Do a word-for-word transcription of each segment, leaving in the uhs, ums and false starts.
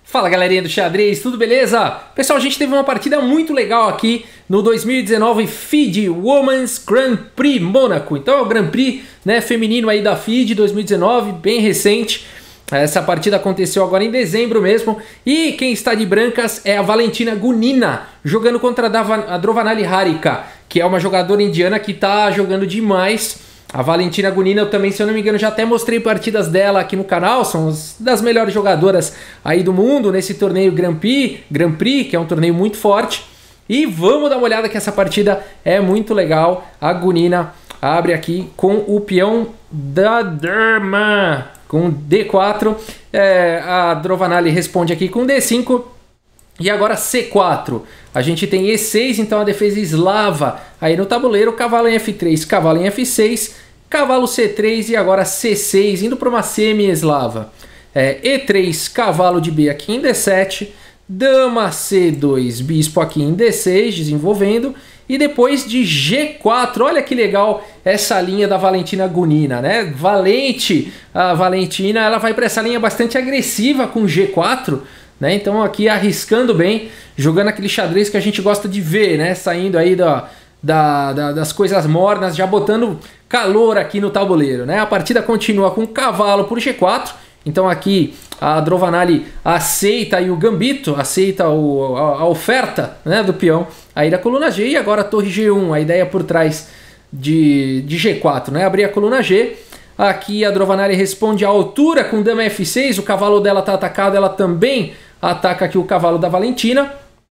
Fala galerinha do xadrez, tudo beleza? Pessoal, a gente teve uma partida muito legal aqui no dois mil e dezenove F I D E Women's Grand Prix Mônaco. Então é o Grand Prix, né, feminino aí da F I D E dois mil e dezenove, bem recente. Essa partida aconteceu agora em dezembro mesmo. E quem está de brancas é a Valentina Gunina, jogando contra a Drovanali Harika, que é uma jogadora indiana que está jogando demais. A Valentina Gunina, eu também, se eu não me engano, já até mostrei partidas dela aqui no canal. São das melhores jogadoras aí do mundo nesse torneio Grand Prix, Grand Prix, que é um torneio muito forte. E vamos dar uma olhada que essa partida é muito legal. A Gunina abre aqui com o peão da dama, com D quatro. É, a Drovanali responde aqui com D cinco. E agora C quatro. A gente tem E seis, então a defesa eslava aí no tabuleiro. Cavalo em F três, cavalo em F seis, cavalo C três e agora C seis, indo para uma semi-eslava. É, E três, cavalo de B aqui em D sete, dama C dois, bispo aqui em D seis, desenvolvendo. E depois de G quatro, olha que legal essa linha da Valentina Gunina, né? Valente, a Valentina, ela vai para essa linha bastante agressiva com G quatro, né? Então aqui arriscando bem, jogando aquele xadrez que a gente gosta de ver, né? Saindo aí da, da, da, das coisas mornas, já botando calor aqui no tabuleiro, né? A partida continua com cavalo por G quatro. Então aqui a Drovanali aceita aí o gambito, aceita o, a, a oferta, né, do peão aí da coluna G. E agora a torre G um, a ideia por trás de, de G quatro, né? Abrir a coluna G. Aqui a Drovanali responde à altura com dama F seis, o cavalo dela está atacado, ela também ataca aqui o cavalo da Valentina.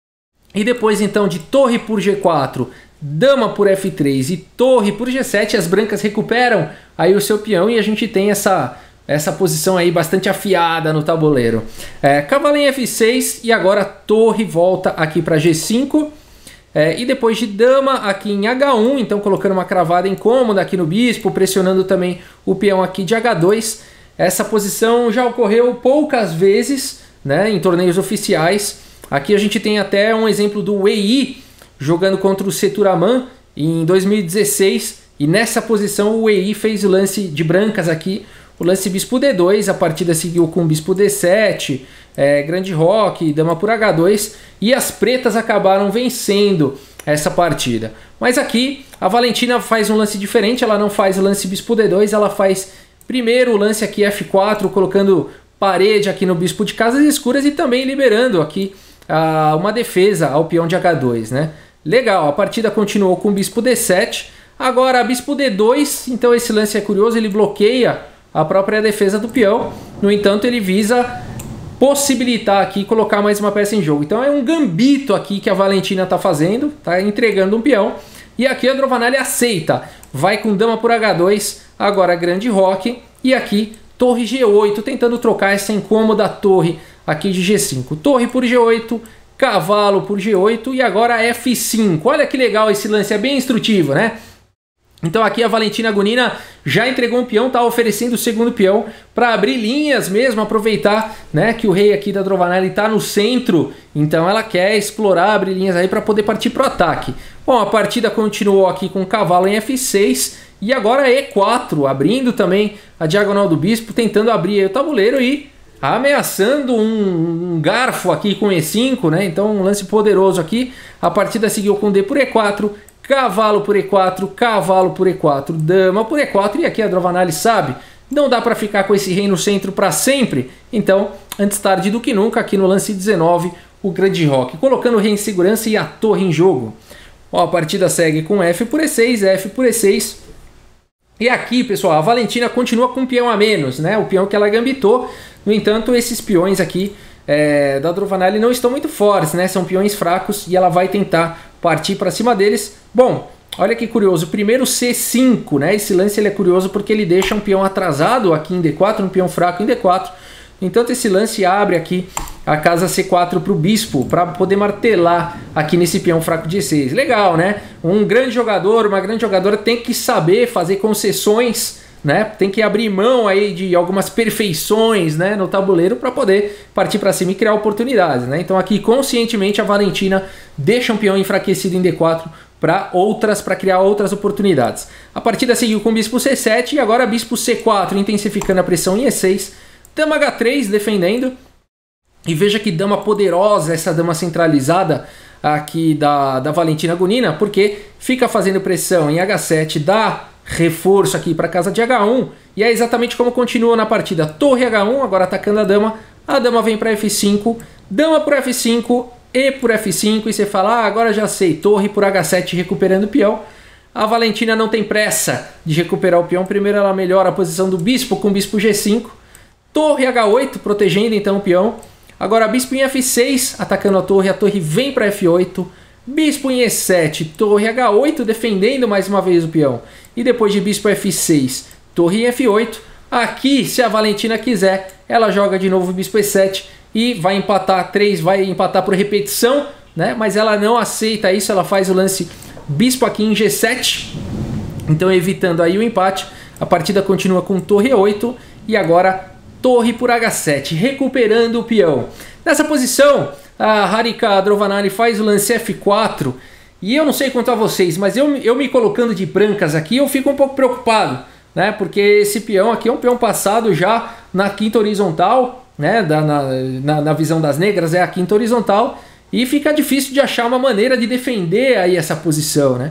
E depois então de torre por G quatro, dama por F três e torre por G sete, as brancas recuperam aí o seu peão e a gente tem essa, essa posição aí bastante afiada no tabuleiro. É, cavalo em F seis e agora torre volta aqui para G cinco. É, e depois de dama aqui em H um, então colocando uma cravada incômoda aqui no bispo, pressionando também o peão aqui de H dois. Essa posição já ocorreu poucas vezes, né, em torneios oficiais. Aqui a gente tem até um exemplo do Wei Yi jogando contra o Seturaman em dois mil e dezesseis. E nessa posição o Wei Yi fez o lance de brancas aqui, o lance bispo D dois, a partida seguiu com bispo D sete, é, grande roque, dama por H dois, e as pretas acabaram vencendo essa partida. Mas aqui a Valentina faz um lance diferente, ela não faz o lance bispo D dois, ela faz primeiro o lance aqui F quatro, colocando parede aqui no bispo de casas escuras e também liberando aqui uh, uma defesa ao peão de H dois, né? Legal, a partida continuou com bispo D sete, agora bispo D dois, então esse lance é curioso, ele bloqueia a própria defesa do peão, no entanto ele visa possibilitar aqui colocar mais uma peça em jogo. Então é um gambito aqui que a Valentina está fazendo, está entregando um peão, e aqui a Drovanali aceita, vai com dama por H dois, agora grande roque, e aqui torre G oito, tentando trocar essa incômoda torre aqui de G cinco. Torre por G oito, cavalo por G oito e agora F cinco. Olha que legal esse lance, é bem instrutivo, né? Então aqui a Valentina Gunina já entregou um peão, está oferecendo o segundo peão para abrir linhas mesmo, aproveitar, né, que o rei aqui da Drovanali está no centro, então ela quer explorar, abrir linhas aí para poder partir para o ataque. Bom, a partida continuou aqui com o cavalo em F seis e agora E quatro, abrindo também a diagonal do bispo, tentando abrir aí o tabuleiro e ameaçando um, um garfo aqui com E cinco, né? Então um lance poderoso aqui. A partida seguiu com D por E quatro, cavalo por E quatro, cavalo por E quatro, dama por E quatro, e aqui a Drovanali sabe, não dá para ficar com esse rei no centro para sempre, então, antes tarde do que nunca, aqui no lance dezenove, o grande roque, colocando o rei em segurança e a torre em jogo. Ó, a partida segue com F por E seis, F por E seis, e aqui, pessoal, a Valentina continua com um peão a menos, né, o peão que ela gambitou, no entanto, esses peões aqui é, da Drovanali não estão muito fortes, né, são peões fracos, e ela vai tentar partir para cima deles. Bom, olha que curioso, primeiro C cinco, né? Esse lance ele é curioso porque ele deixa um peão atrasado aqui em D quatro, um peão fraco em D quatro. Entanto, esse lance abre aqui a casa C quatro para o bispo, para poder martelar aqui nesse peão fraco de E seis. Legal, né? Um grande jogador, uma grande jogadora tem que saber fazer concessões, né? Tem que abrir mão aí de algumas perfeições, né, no tabuleiro para poder partir para cima e criar oportunidades, né? Então aqui conscientemente a Valentina deixa um peão enfraquecido em D quatro para outras, para criar outras oportunidades. A partida seguiu com bispo C sete e agora bispo C quatro, intensificando a pressão em E seis, dama H três defendendo. E veja que dama poderosa, essa dama centralizada aqui da, da Valentina Gunina, porque fica fazendo pressão em H sete, dá reforço aqui para casa de H um, e é exatamente como continua na partida. Torre H um, agora atacando a dama, a dama vem para F cinco, dama por F cinco e por F cinco, e você fala, ah, agora já sei, torre por H sete recuperando o peão. A Valentina não tem pressa de recuperar o peão, primeiro ela melhora a posição do bispo com bispo G cinco, torre H oito, protegendo então o peão. Agora bispo em F seis, atacando a torre, a torre vem para F oito, bispo em E sete, torre H oito, defendendo mais uma vez o peão. E depois de bispo F seis, torre em F oito, aqui, se a Valentina quiser, ela joga de novo bispo E sete e vai empatar três, vai empatar por repetição, né? Mas ela não aceita isso, ela faz o lance bispo aqui em G sete, então evitando aí o empate. A partida continua com torre E oito e agora torre por H sete, recuperando o peão. Nessa posição, a Harika Drovanali faz o lance F quatro, e eu não sei quanto a vocês, mas eu, eu me colocando de brancas aqui, eu fico um pouco preocupado, né? Porque esse peão aqui é um peão passado já na quinta horizontal, né? Da, na, na, na visão das negras é a quinta horizontal, e fica difícil de achar uma maneira de defender aí essa posição, né?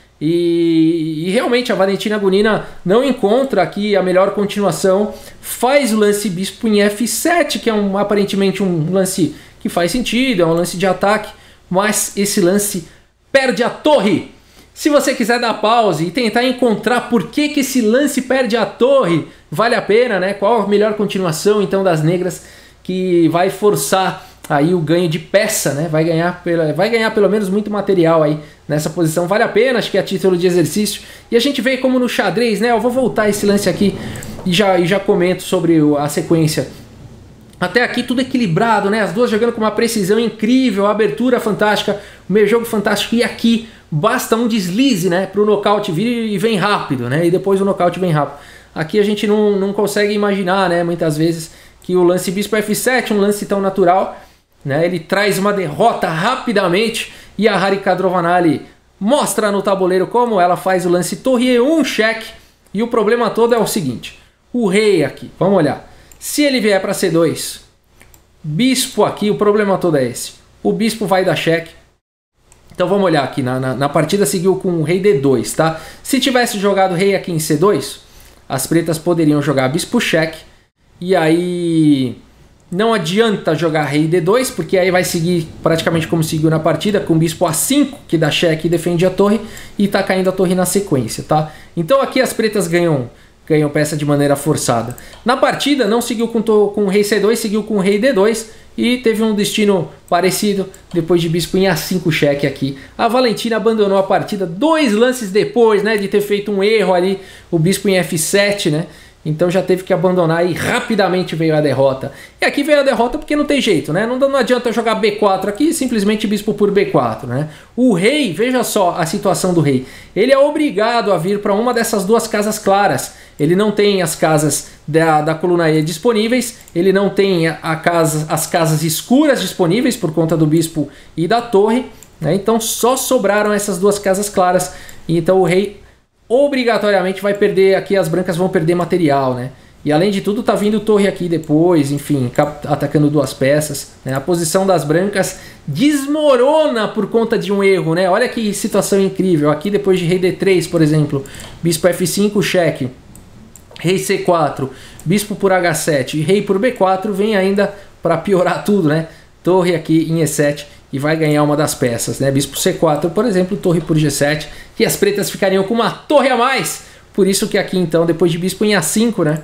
E, e realmente a Valentina Gunina não encontra aqui a melhor continuação, faz o lance bispo em F sete, que é um, aparentemente um lance que faz sentido, é um lance de ataque, mas esse lance perde a torre. Se você quiser dar pause e tentar encontrar por que, que esse lance perde a torre, vale a pena, né? Qual a melhor continuação então das negras que vai forçar aí o ganho de peça, né? Vai ganhar, pela, vai ganhar pelo menos muito material aí nessa posição, vale a pena, acho que é a título de exercício. E a gente vê como no xadrez, né? Eu vou voltar esse lance aqui e já, e já comento sobre a sequência. Até aqui tudo equilibrado, né? As duas jogando com uma precisão incrível, a abertura fantástica, o meio jogo fantástico, e aqui basta um deslize, né? Para o nocaute vir e vem rápido, né? E depois o nocaute vem rápido. Aqui a gente não, não consegue imaginar, né? Muitas vezes que o lance bispo F sete, um lance tão natural, né? Ele traz uma derrota rapidamente, e a Harika Drovanali mostra no tabuleiro como ela faz o lance torre E um, cheque. E o problema todo é o seguinte, o rei aqui, vamos olhar. Se ele vier para C dois, bispo aqui, o problema todo é esse. O bispo vai dar cheque. Então vamos olhar aqui, na, na, na partida seguiu com o rei D dois, tá? Se tivesse jogado rei aqui em C dois, as pretas poderiam jogar bispo cheque. E aí não adianta jogar rei D dois, porque aí vai seguir praticamente como seguiu na partida, com bispo A cinco, que dá cheque e defende a torre, e tá caindo a torre na sequência, tá? Então aqui as pretas ganham... ganhou peça de maneira forçada. Na partida não seguiu com, com o rei C dois, seguiu com o rei D dois e teve um destino parecido depois de bispo em A cinco cheque aqui. A Valentina abandonou a partida dois lances depois, né, de ter feito um erro ali, o bispo em F sete, né? Então já teve que abandonar e rapidamente veio a derrota. E aqui veio a derrota porque não tem jeito, né? Não, não adianta jogar B quatro aqui, simplesmente bispo por B quatro, né? O rei, veja só a situação do rei. Ele é obrigado a vir para uma dessas duas casas claras. Ele não tem as casas da, da coluna E disponíveis, ele não tem a casa, as casas escuras disponíveis por conta do bispo e da torre, né? Então só sobraram essas duas casas claras. E então o rei obrigatoriamente vai perder aqui, as brancas vão perder material, né? E além de tudo tá vindo torre aqui depois, enfim, atacando duas peças, né? A posição das brancas desmorona por conta de um erro, né? Olha que situação incrível, aqui depois de rei D três, por exemplo, bispo F cinco, cheque, rei C quatro, bispo por H sete e rei por B quatro, vem ainda para piorar tudo, né? Torre aqui em E sete e vai ganhar uma das peças, né? Bispo C quatro, por exemplo, torre por G sete, e as pretas ficariam com uma torre a mais. Por isso que aqui então, depois de bispo em A cinco, né?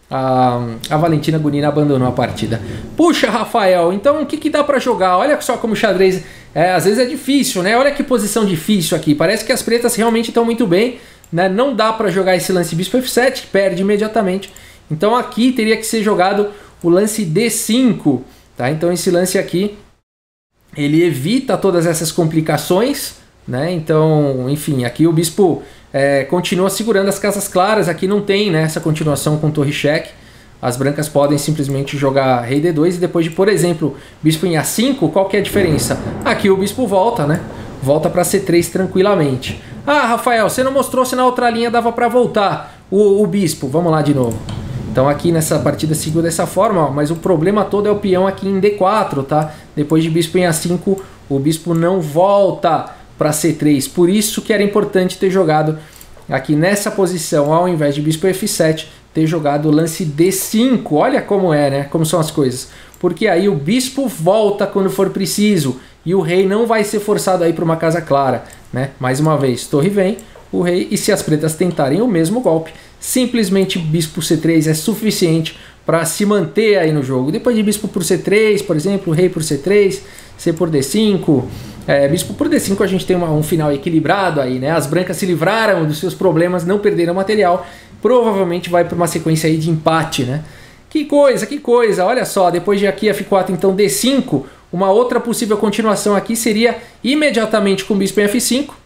A, a Valentina Gunina abandonou a partida. Puxa, Rafael, então o que, que dá para jogar? Olha só como o xadrez é, às vezes é difícil, né? Olha que posição difícil aqui. Parece que as pretas realmente estão muito bem, né? Não dá para jogar esse lance bispo F sete, que perde imediatamente. Então aqui teria que ser jogado o lance D cinco, tá? Então esse lance aqui ele evita todas essas complicações, né? Então, enfim, aqui o bispo é, continua segurando as casas claras. Aqui não tem, né, essa continuação com torre cheque. As brancas podem simplesmente jogar rei D dois e depois de, por exemplo, bispo em A cinco, qual que é a diferença? Aqui o bispo volta, né? Volta para C três tranquilamente. Ah, Rafael, você não mostrou se na outra linha dava para voltar o, o bispo. Vamos lá de novo. Então aqui nessa partida seguiu dessa forma, ó, mas o problema todo é o peão aqui em D quatro, tá? Depois de bispo em A cinco, o bispo não volta para C três. Por isso que era importante ter jogado aqui nessa posição, ao invés de bispo F sete, ter jogado o lance D cinco. Olha como é, né? Como são as coisas. Porque aí o bispo volta quando for preciso e o rei não vai ser forçado aí para uma casa clara, né? Mais uma vez, torre vem, o rei, e se as pretas tentarem o mesmo golpe, simplesmente bispo C três é suficiente para se manter aí no jogo. Depois de bispo por C três, por exemplo, rei por C três, C por D cinco, é, bispo por D cinco a gente tem uma, um final equilibrado aí, né? As brancas se livraram dos seus problemas, não perderam material, provavelmente vai para uma sequência aí de empate, né? Que coisa, que coisa, olha só, depois de aqui F quatro, então D cinco, uma outra possível continuação aqui seria imediatamente com bispo em F cinco,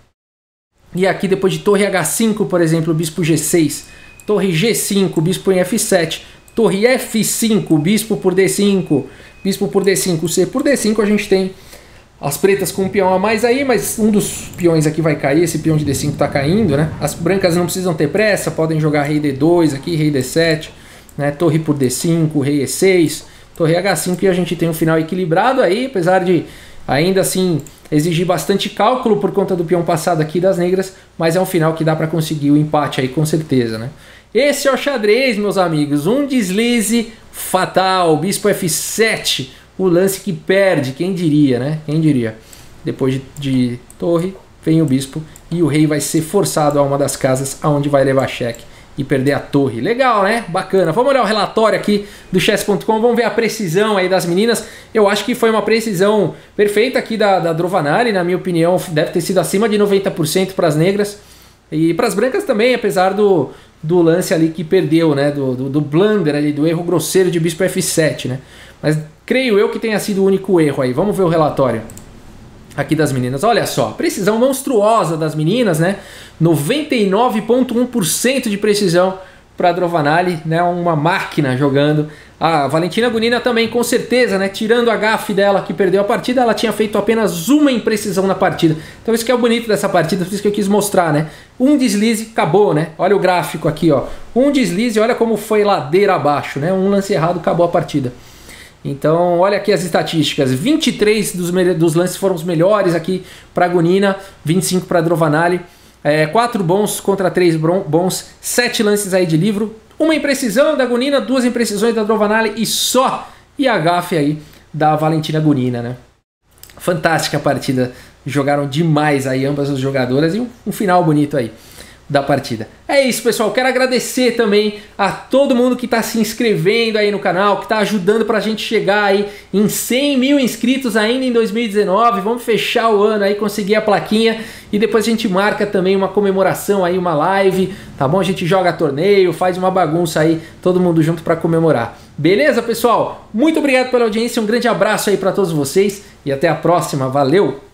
e aqui depois de torre H cinco, por exemplo, bispo G seis, torre G cinco, bispo em F sete, torre F cinco, bispo por D cinco, bispo por D cinco, C por D cinco, a gente tem as pretas com um peão a mais aí, mas um dos peões aqui vai cair, esse peão de D cinco está caindo, né? As brancas não precisam ter pressa, podem jogar rei D dois aqui, rei D sete, né? Torre por D cinco, rei E seis, torre H cinco, e a gente tem um final equilibrado aí, apesar de ainda assim exigir bastante cálculo por conta do peão passado aqui das negras, mas é um final que dá para conseguir o empate aí com certeza, né? Esse é o xadrez, meus amigos, um deslize fatal, bispo F sete, o lance que perde, quem diria, né? Quem diria? Depois de, de torre, vem o bispo e o rei vai ser forçado a uma das casas aonde vai levar cheque e perder a torre. Legal, né? Bacana. Vamos olhar o relatório aqui do chess ponto com, vamos ver a precisão aí das meninas. Eu acho que foi uma precisão perfeita aqui da, da Drovanali, na minha opinião, deve ter sido acima de noventa por cento para as negras e para as brancas também, apesar do, do lance ali que perdeu, né? Do, do, do blunder ali, do erro grosseiro de bispo F sete, né? Mas creio eu que tenha sido o único erro aí. Vamos ver o relatório aqui das meninas. Olha só, precisão monstruosa das meninas, né? noventa e nove vírgula um por cento de precisão para a Drovanali, né? Uma máquina jogando. A Valentina Gunina também, com certeza, né? Tirando a gafe dela que perdeu a partida, ela tinha feito apenas uma imprecisão na partida. Então isso que é o bonito dessa partida, por isso que eu quis mostrar, né? Um deslize, acabou, né? Olha o gráfico aqui, ó. Um deslize, olha como foi ladeira abaixo, né? Um lance errado, acabou a partida. Então, olha aqui as estatísticas. vinte e três dos, dos lances foram os melhores aqui para a Gunina, vinte e cinco para a Drovanali. É, quatro bons contra três bons, sete lances aí de livro. Uma imprecisão da Gunina, duas imprecisões da Drovanali e só. E a gafe aí da Valentina Gunina, né? Fantástica a partida. Jogaram demais aí ambas as jogadoras e um, um final bonito aí da partida. É isso, pessoal. Quero agradecer também a todo mundo que está se inscrevendo aí no canal, que está ajudando para a gente chegar aí em cem mil inscritos ainda em dois mil e dezenove. Vamos fechar o ano aí, conseguir a plaquinha e depois a gente marca também uma comemoração aí, uma live, tá bom? A gente joga torneio, faz uma bagunça aí, todo mundo junto para comemorar. Beleza, pessoal? Muito obrigado pela audiência, um grande abraço aí para todos vocês e até a próxima. Valeu!